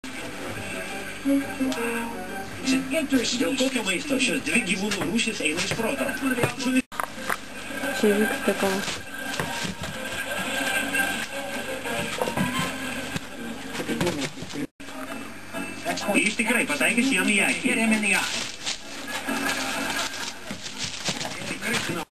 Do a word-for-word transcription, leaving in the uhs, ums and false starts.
Dėl tokio maisto šios dvi gyvūnų rūšis eina iš proto. Čia vyksta kovas. Jis tikrai pataikys jam į akį.